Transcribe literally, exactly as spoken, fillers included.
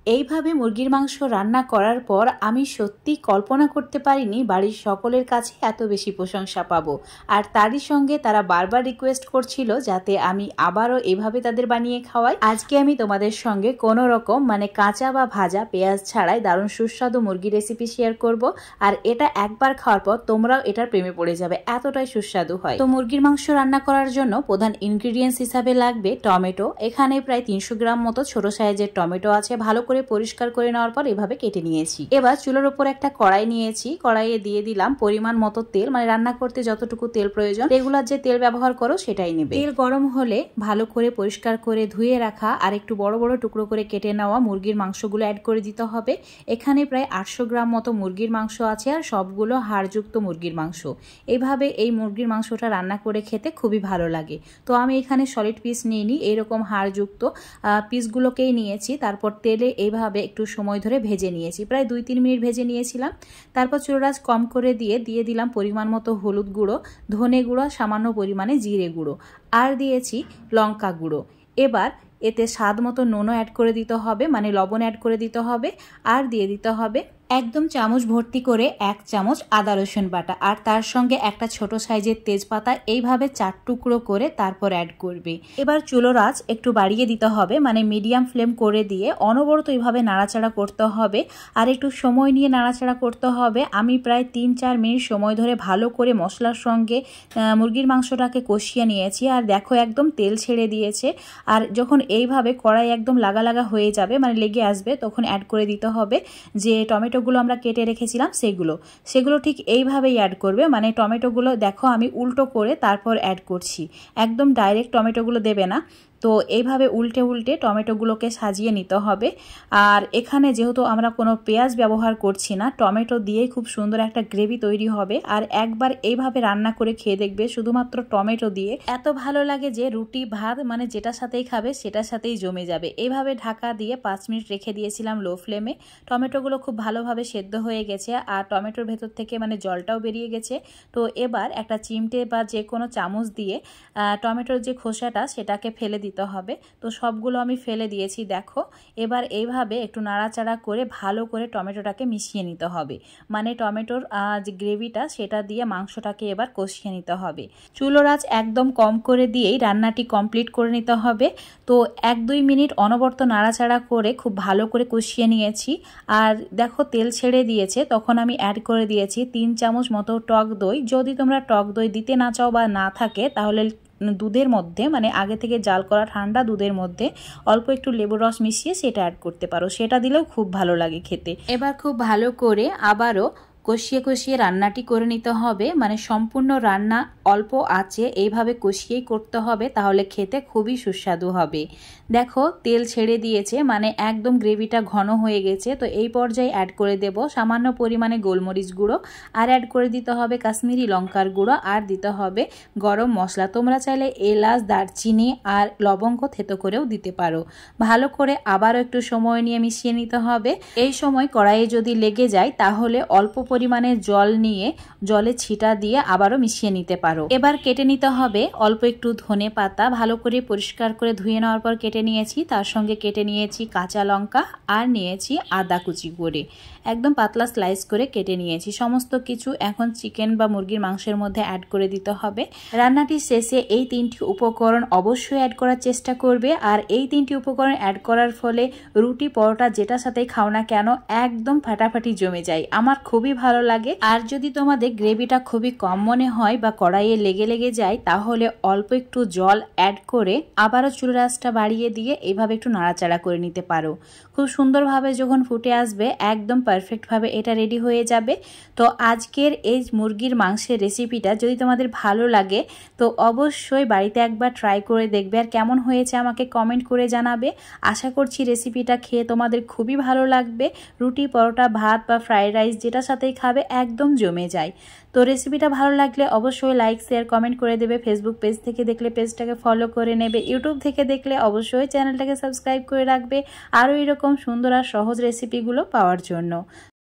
এইভাবে মুরগির মাংস রান্না করার পর আমি সত্যি কল্পনা করতে পারিনি বাড়ির সকলের কাছে এত বেশি প্রশংসা পাবো। আর তারই সঙ্গে তারা বারবার রিকোয়েস্ট করছিল যাতে আমি আবারও এভাবে তাদের বানিয়ে খাওয়াই। আজকে আমি তোমাদের সঙ্গে কোনো রকম মানে কাঁচা বা ভাজা পেঁয়াজ ছাড়াই দারুণ সুস্বাদু মুরগি রেসিপি শেয়ার করব। আর এটা একবার খাওয়ার পর তোমরাও এটার প্রেমে পড়ে যাবে, এতটাই সুস্বাদু হয়। তো মুরগির মাংস রান্না করার জন্য প্রধান ইনগ্রিডিয়েন্টস হিসাবে লাগবে টমেটো। এখানে প্রায় তিনশো গ্রাম মতো ছোট সাইজের টমেটো আছে, ভালো করে পরিষ্কার করে নেওয়ার পর এভাবে কেটে নিয়েছি। এবার চুলোর উপর একটা কড়াই নিয়েছি, কড়াইয়ে দিয়ে দিলাম পরিমাণ মতো তেল, মানে রান্না করতে যতটুকু তেল প্রয়োজন রেগুলার যে তেল ব্যবহার করো সেটাই নেবে। তেল গরম হলে ভালো করে পরিষ্কার করে ধুয়ে রাখা আর একটু বড় বড় টুকরো করে কেটে নেওয়া মুরগির মাংসগুলো অ্যাড করে দিতে হবে। এখানে প্রায় আটশো গ্রাম মতো মুরগির মাংস আছে আর সবগুলো হাড়যুক্ত মুরগির মাংস। এইভাবে এই মুরগির মাংসটা রান্না করে খেতে খুবই ভালো লাগে। তো আমি এখানে সলিড পিস নিইনি, এইরকম হাড়যুক্ত পিসগুলোকেই নিয়েছি। তারপর তেলে এইভাবে একটু সময় ধরে ভেজে নিয়েছি, প্রায় দুই তিন মিনিট ভেজে নিয়েছিলাম। তারপর চুলার আঁচ কম করে দিয়ে দিয়ে দিলাম পরিমাণ মতো হলুদ গুঁড়ো, ধনে গুঁড়ো, সামান্য পরিমাণে জিরে গুঁড়ো আর দিয়েছি লঙ্কা গুঁড়ো। এবার এতে স্বাদ মতো নুনও অ্যাড করে দিতে হবে, মানে লবণ অ্যাড করে দিতে হবে। আর দিয়ে দিতে হবে একদম চামচ ভর্তি করে এক চামচ আদা রসুন বাটা আর তার সঙ্গে একটা ছোট সাইজের তেজপাতা এইভাবে চার টুকরো করে তারপর অ্যাড করবে। এবার চুলোর আঁচ একটু বাড়িয়ে দিতে হবে, মানে মিডিয়াম ফ্লেম করে দিয়ে অনবরত এইভাবে নাড়াচাড়া করতে হবে আর একটু সময় নিয়ে নাড়াচাড়া করতে হবে। আমি প্রায় তিন চার মিনিট সময় ধরে ভালো করে মশলার সঙ্গে মুরগির মাংসটাকে কষিয়ে নিয়েছি। আর দেখো একদম তেল ছেড়ে দিয়েছে। আর যখন এইভাবে কড়াই একদম লাগা লাগা হয়ে যাবে, মানে লেগে আসবে, তখন অ্যাড করে দিতে হবে যে টমেটো গুলো আমরা কেটে রেখেছিলাম সেগুলো সেগুলো ঠিক এইভাবেই অ্যাড করবে। মানে টমেটোগুলো দেখো আমি উল্টো করে তারপর অ্যাড করছি, একদম ডাইরেক্ট টমেটোগুলো দেবে না। তো এইভাবে উল্টে উল্টে টমেটোগুলোকে সাজিয়ে নিতে হবে। আর এখানে যেহেতু আমরা কোনো পেঁয়াজ ব্যবহার করছি না, টমেটো দিয়েই খুব সুন্দর একটা গ্রেভি তৈরি হবে। আর একবার এইভাবে রান্না করে খেয়ে দেখবে শুধুমাত্র টমেটো দিয়ে, এত ভালো লাগে যে রুটি ভাত মানে যেটার সাথেই খাবে সেটার সাথেই জমে যাবে। এইভাবে ঢাকা দিয়ে পাঁচ মিনিট রেখে দিয়েছিলাম লো ফ্লেমে। টমেটোগুলো খুব ভালোভাবে সেদ্ধ হয়ে গেছে আর টমেটোর ভেতর থেকে মানে জলটাও বেরিয়ে গেছে। তো এবার একটা চিমটে বা যে কোনো চামচ দিয়ে টমেটোর যে খোসাটা সেটাকে ফেলে দিতে হবে। তো সবগুলো আমি ফেলে দিয়েছি দেখো। এবার এইভাবে একটু নাড়াচাড়া করে ভালো করে টমেটোটাকে মিশিয়ে নিতে হবে, মানে টমেটোর যে গ্রেভিটা সেটা দিয়ে মাংসটাকে এবার কষিয়ে নিতে হবে। চুলোর আঁচ একদম কম করে দিয়েই রান্নাটি কমপ্লিট করে নিতে হবে। তো এক দুই মিনিট অনবরত নাড়াচাড়া করে খুব ভালো করে কষিয়ে নিয়েছি। আর দেখো তেল ছেড়ে দিয়েছে, তখন আমি অ্যাড করে দিয়েছি তিন চামচ মতো টক দই। যদি তোমরা টক দই দিতে না চাও বা না থাকে তাহলে দুধের মধ্যে, মানে আগে থেকে জাল করা ঠান্ডা দুধের মধ্যে অল্প একটু লেবুর রস মিশিয়ে সেটা অ্যাড করতে পারো, সেটা দিলেও খুব ভালো লাগে খেতে। এবার খুব ভালো করে আবারও কষিয়ে কষিয়ে রান্নাটি করে নিতে হবে, মানে সম্পূর্ণ রান্না অল্প আঁচে এইভাবে কষিয়েই করতে হবে, তাহলে খেতে খুবই সুস্বাদু হবে। দেখো তেল ছেড়ে দিয়েছে, মানে একদম গ্রেভিটা ঘন হয়ে গেছে। তো এই পর্যায়ে অ্যাড করে দেব সামান্য পরিমাণে গোলমরিচ গুঁড়ো আর অ্যাড করে দিতে হবে কাশ্মীরি লঙ্কার গুঁড়ো আর দিতে হবে গরম মশলা। তোমরা চাইলে এলাচ, দারচিনি আর লবঙ্গ থেতো করেও দিতে পারো। ভালো করে আবারও একটু সময় নিয়ে মিশিয়ে নিতে হবে। এই সময় কড়াইয়ে যদি লেগে যায় তাহলে অল্প পরিমাণে জল নিয়ে জলে ছিটা দিয়ে আবারও মিশিয়ে নিতে পারো। এবার কেটে নিতে হবে অল্প একটু ধনে পাতা, ভালো করে পরিষ্কার করে ধুয়ে নেওয়ার পর কেটে নিয়েছি। তার সঙ্গে কেটে নিয়েছি কাঁচা লঙ্কা আর নিয়েছি আদা কুচি করে, একদম পাতলা স্লাইস করে কেটে নিয়েছি। সমস্ত কিছু এখন চিকেন বা মুরগির মাংসের মধ্যে অ্যাড করে দিতে হবে। রান্নাটির শেষে এই তিনটি উপকরণ অবশ্যই অ্যাড করার চেষ্টা করবে। আর এই তিনটি উপকরণ অ্যাড করার ফলে রুটি পরোটা যেটার সাথেই খাও না কেন একদম ফাটাফাটি জমে যায়, আমার খুবই ভালো লাগে। আর যদি তোমাদের গ্রেভিটা খুবই কম মনে হয় বা কড়াইয়ে লেগে লেগে যায় তাহলে অল্প একটু জল অ্যাড করে আবারও চুলার আঁচটা বাড়িয়ে দিয়ে এইভাবে একটু নাড়াচাড়া করে নিতে পারো। খুব সুন্দরভাবে যখন ফুটে আসবে একদম পারফেক্টভাবে এটা রেডি হয়ে যাবে। তো আজকের এই মুরগির মাংসের রেসিপিটা যদি তোমাদের ভালো লাগে তো অবশ্যই বাড়িতে একবার ট্রাই করে দেখবে আর কেমন হয়েছে আমাকে কমেন্ট করে জানাবে। আশা করছি রেসিপিটা খেয়ে তোমাদের খুবই ভালো লাগবে। রুটি, পরোটা, ভাত বা ফ্রাইড রাইস যেটার সাথেই খাবে একদম জমে যায়। তো রেসিপিটা ভালো লাগলে অবশ্যই লাইক, শেয়ার, কমেন্ট করে দেবে। ফেসবুক পেজ থেকে দেখলে পেজটাকে ফলো করে নেবে। ইউটিউব থেকে দেখলে অবশ্যই চ্যানেলটাকে সাবস্ক্রাইব করে রাখবে আরও এরকম সুন্দর আর সহজ রেসিপিগুলো পাওয়ার জন্য।